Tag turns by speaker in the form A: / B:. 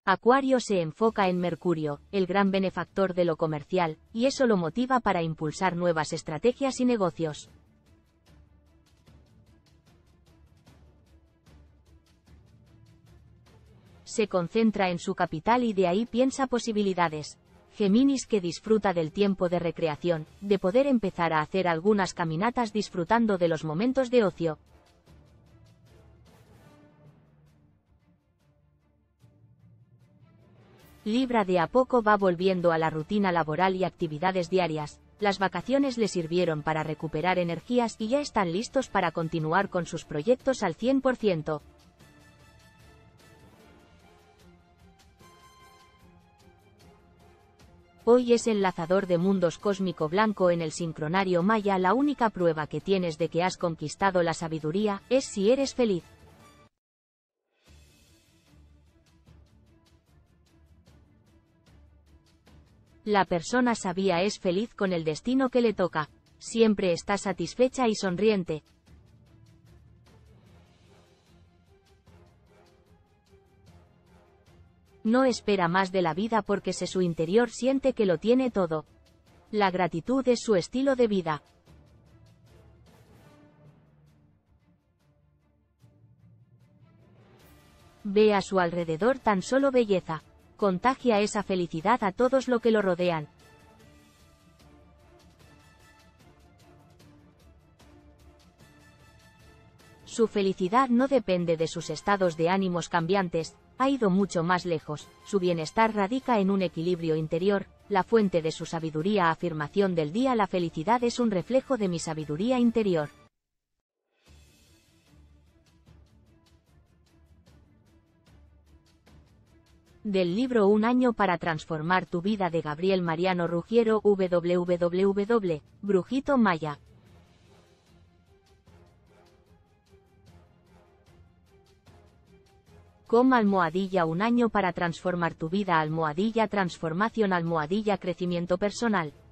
A: Acuario se enfoca en Mercurio, el gran benefactor de lo comercial, y eso lo motiva para impulsar nuevas estrategias y negocios. Se concentra en su capital y de ahí piensa posibilidades. Géminis que disfruta del tiempo de recreación, de poder empezar a hacer algunas caminatas disfrutando de los momentos de ocio. Libra de a poco va volviendo a la rutina laboral y actividades diarias. Las vacaciones le sirvieron para recuperar energías y ya están listos para continuar con sus proyectos al 100%. Hoy es el lanzador de mundos cósmico blanco en el sincronario maya. La única prueba que tienes de que has conquistado la sabiduría es si eres feliz. La persona sabia es feliz con el destino que le toca. Siempre está satisfecha y sonriente. No espera más de la vida porque su interior siente que lo tiene todo. La gratitud es su estilo de vida. Ve a su alrededor tan solo belleza. Contagia esa felicidad a todos los que lo rodean. Su felicidad no depende de sus estados de ánimos cambiantes, ha ido mucho más lejos. Su bienestar radica en un equilibrio interior, la fuente de su sabiduría. Afirmación del día: la felicidad es un reflejo de mi sabiduría interior. Del libro Un año para transformar tu vida de Gabriel Mariano Ruggiero, www. Brujito Maya. ¡almohadilla Un año para transformar tu vida! Almohadilla transformación, almohadilla crecimiento personal.